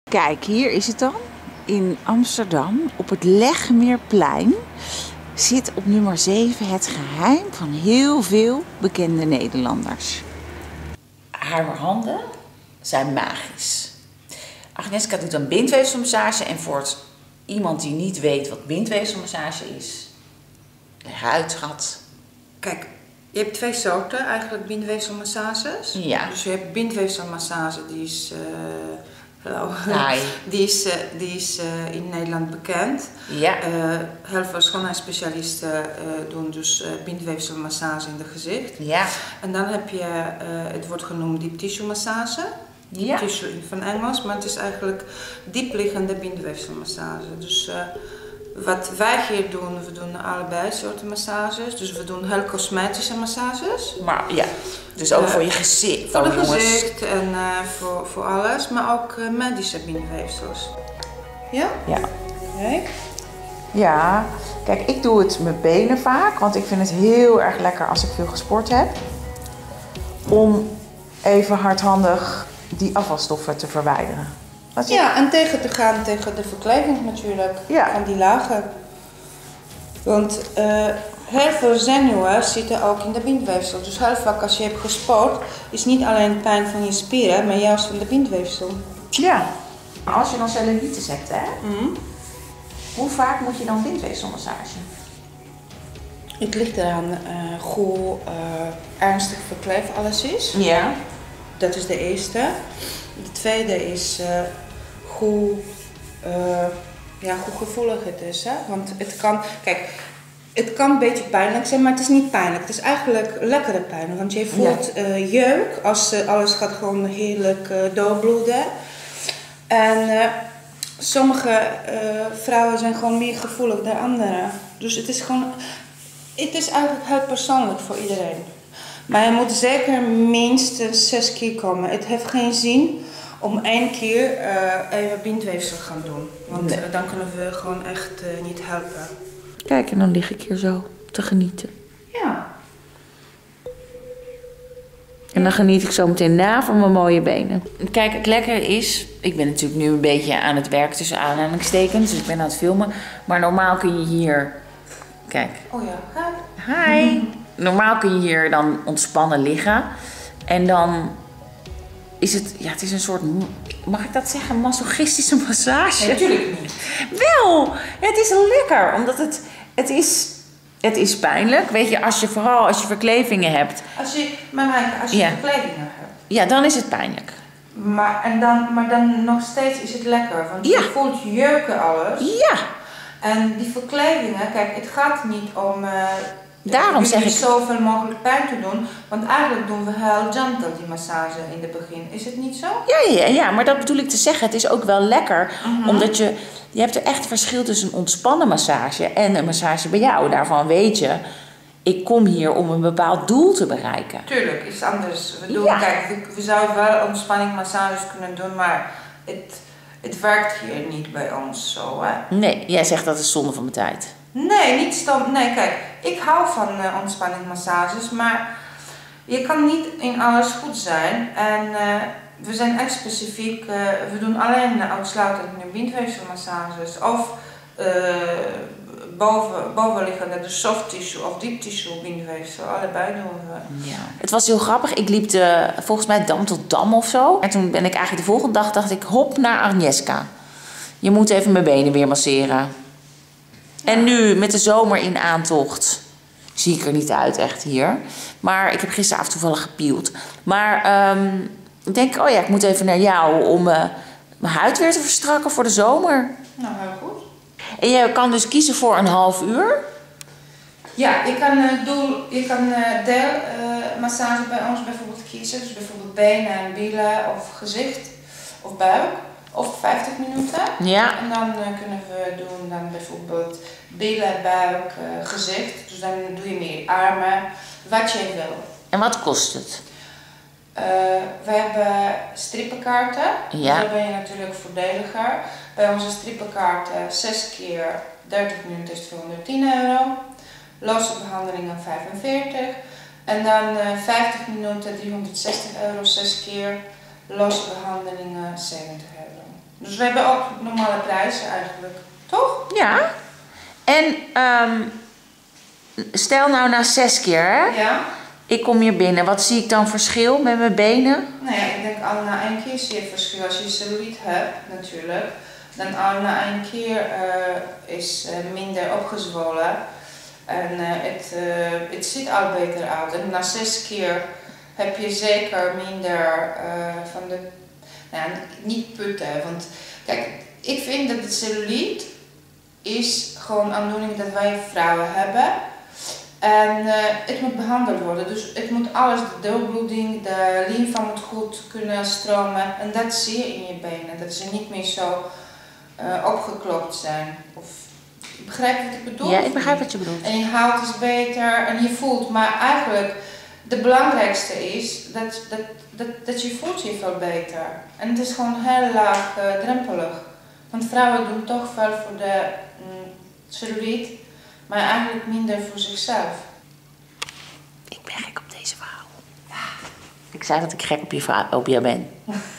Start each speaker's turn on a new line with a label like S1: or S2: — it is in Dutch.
S1: Kijk, hier is het dan. In Amsterdam, op het Legmeerplein, zit op nummer 7 het geheim van heel veel bekende Nederlanders. Haar handen zijn magisch. Agnieszka doet een bindweefselmassage en voor iemand die niet weet wat bindweefselmassage is, leg uit, schat.
S2: Kijk, je hebt twee soorten eigenlijk bindweefselmassages.
S1: Ja.
S2: Dus je hebt bindweefselmassage, die is... Die is in Nederland bekend.
S1: Ja.
S2: Heel veel schoonheidsspecialisten doen dus bindweefselmassage in het gezicht.
S1: Ja.
S2: En dan heb je, het wordt genoemd deep tissue massage. Deep
S1: Ja.
S2: tissue van Engels, maar het is eigenlijk diepliggende bindweefselmassage. Dus wat wij hier doen, we doen allebei soorten massages. Dus we doen heel cosmetische massages.
S1: Maar ja, dus ook voor je gezicht.
S2: Voor het gezicht en voor alles, maar ook medische bindweefsels. Ja?
S1: Ja.
S2: Oké.
S1: Ja, kijk, ik doe het mijn benen vaak, want ik vind het heel erg lekker als ik veel gesport heb. Om even hardhandig die afvalstoffen te verwijderen.
S2: Ja, en tegen te gaan tegen de verkleving natuurlijk,
S1: Ja.
S2: van die lagen. Want heel veel zenuwen zitten ook in de bindweefsel. Dus heel vaak als je hebt gesport, is niet alleen pijn van je spieren, maar juist van de bindweefsel.
S1: Ja. Als je dan cellulitis hebt, hè, hoe vaak moet je dan bindweefselmassage?
S2: Het ligt eraan hoe ernstig verkleefd alles is.
S1: Ja.
S2: Dat is de eerste. De tweede is hoe gevoelig het is. Hè? Want het kan, kijk, het kan een beetje pijnlijk zijn, maar het is niet pijnlijk. Het is eigenlijk lekkere pijn, want je voelt jeuk als alles gaat gewoon heerlijk doorbloeden. En sommige vrouwen zijn gewoon meer gevoelig dan anderen. Dus het is eigenlijk heel persoonlijk voor iedereen. Maar je moet zeker minstens 6 keer komen. Het heeft geen zin om 1 keer even bindweefsel gaan doen. Want dan kunnen we gewoon echt niet helpen.
S1: Kijk, en dan lig ik hier zo te genieten.
S2: Ja.
S1: En dan geniet ik zo meteen na van mijn mooie benen. Kijk, het lekkere is, ik ben natuurlijk nu een beetje aan het werk tussen aanhalingstekens, dus ik ben aan het filmen. Maar normaal kun je hier, kijk.
S2: Oh ja,
S1: Hi. Normaal kun je hier dan ontspannen liggen. En dan is het, ja, het is een soort, mag ik dat zeggen, masochistische massage?
S2: Nee, natuurlijk niet.
S1: Wel, het is lekker, omdat het is pijnlijk. Weet je, vooral als je verklevingen hebt.
S2: Als je verklevingen hebt.
S1: Ja, dan is het pijnlijk.
S2: Maar dan nog steeds is het lekker, want je voelt jeuken alles.
S1: Ja.
S2: En die verklevingen, kijk, het gaat niet om
S1: Daarom zeg ik
S2: zoveel mogelijk pijn te doen, want eigenlijk doen we heel gentle die massage in het begin. Is het niet zo?
S1: Ja, maar dat bedoel ik te zeggen. Het is ook wel lekker, omdat je hebt er echt verschil tussen een ontspannen massage en een massage bij jou. Daarvan weet je, ik kom hier om een bepaald doel te bereiken.
S2: Tuurlijk, iets anders. Kijk, we zouden wel ontspanningmassages kunnen doen, maar het werkt hier niet bij ons zo, hè?
S1: Nee, jij zegt dat is zonde van mijn tijd.
S2: Nee, niet stom. Nee, kijk, ik hou van ontspanningmassages, maar je kan niet in alles goed zijn. En we zijn echt specifiek, we doen alleen uitsluitend bindweefselmassages of bovenliggende, de soft tissue of deep tissue bindweefsel, allebei doen we.
S1: Ja. Het was heel grappig, ik liep volgens mij Dam tot Dam of zo. En toen ben ik eigenlijk de volgende dag, dacht ik, hop naar Agnieszka. Je moet even mijn benen weer masseren. En nu, met de zomer in aantocht, zie ik er niet uit echt hier. Maar ik heb gisteravond toevallig gepield. Maar ik denk, oh ja, ik moet even naar jou om mijn huid weer te verstrakken voor de zomer.
S2: Nou, heel goed.
S1: En je kan dus kiezen voor een half uur?
S2: Ja, je kan deelmassage bij ons bijvoorbeeld kiezen. Dus bijvoorbeeld benen en billen of gezicht of buik. Of 50 minuten.
S1: Ja.
S2: En dan kunnen we doen dan bijvoorbeeld billen, buik, gezicht. Dus dan doe je meer armen, wat je wil.
S1: En wat kost het?
S2: We hebben strippenkaarten.
S1: Ja.
S2: Dus dan ben je natuurlijk voordeliger. Bij onze strippenkaarten 6 keer 30 minuten is 210 euro. Losse behandelingen 45. En dan 50 minuten 360 euro 6 keer. Losse behandelingen 70 euro. Dus we hebben ook normale prijzen eigenlijk. Toch?
S1: Ja. En stel nou na 6 keer, hè?
S2: Ja.
S1: Ik kom hier binnen. Wat zie ik dan verschil met mijn benen?
S2: Nou ja, ik denk al na 1 keer zie je verschil. Als je cellulite hebt natuurlijk, dan al na 1 keer is minder opgezwollen. En het ziet al beter uit. En na 6 keer heb je zeker minder van de... Nou, niet putten. Want kijk, ik vind dat de cellulite is gewoon een aandoening dat wij vrouwen hebben. En het moet behandeld worden. Dus het moet alles, de doorbloeding, de lymfe moet goed kunnen stromen. En dat zie je in je benen. Dat ze niet meer zo opgeklopt zijn. Of, begrijp je wat ik bedoel?
S1: Ja, ik begrijp wat je bedoelt.
S2: En je huid is beter en je voelt. Maar eigenlijk, de belangrijkste is dat je voelt je veel beter. En het is gewoon heel laag drempelig. Want vrouwen doen toch veel voor de cellulite, maar eigenlijk minder voor zichzelf.
S1: Ik ben gek op deze vrouw. Ja. Ik zei dat ik gek op je ben.